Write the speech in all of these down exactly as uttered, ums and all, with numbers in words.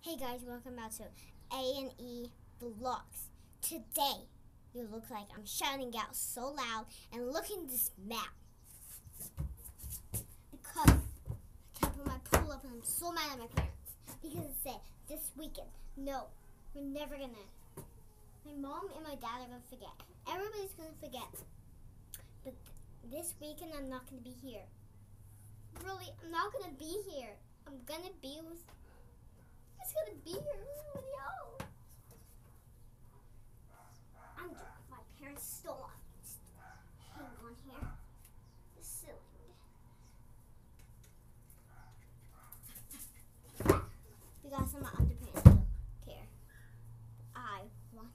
Hey guys, welcome back to A and E Vlogs. Today, you look like I'm shouting out so loud and look in this map. Because I can't put my pool up and I'm so mad at my parents. Because it said this weekend. No, we're never gonna. My mom and my dad are gonna forget. Everybody's gonna forget. But th this weekend I'm not gonna be here. Really, I'm not gonna be here. I'm gonna be with I'm just gonna be here with everybody else. I'm just, my parents stole on me. Just hang on here. The ceiling. We got some underpants. Don't care. I want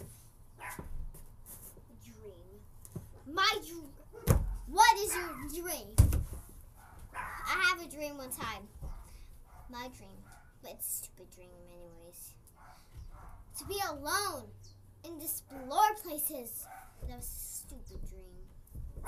a dream. My dream. What is your dream? I have a dream one time. My dream. But it's a stupid dream anyways. To be alone and explore places. That was a stupid dream.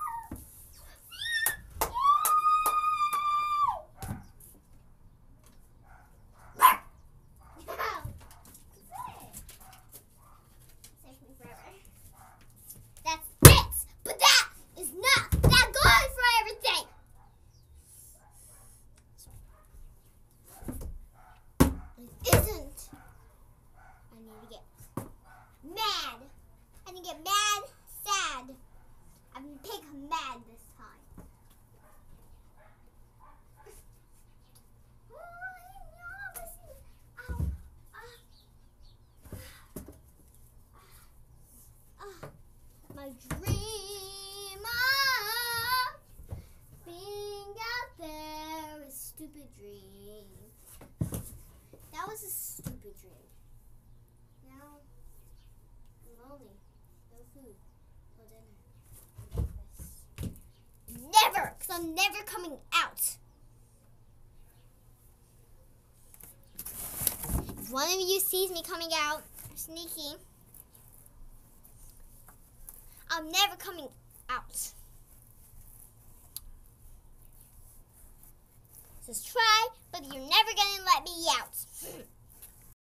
Take me forever. That's it! But that is not that good for everything! Isn't. I need to get mad. I need to get mad, sad. I'm gonna pick mad this time. Oh, uh, uh, my dream of being out there is a stupid dream. That was a stupid dream. Now, I'm lonely. No food. No dinner. Never! Because I'm never coming out. If one of you sees me coming out, sneaking, I'm never coming out. Just try, but you're never gonna let me out.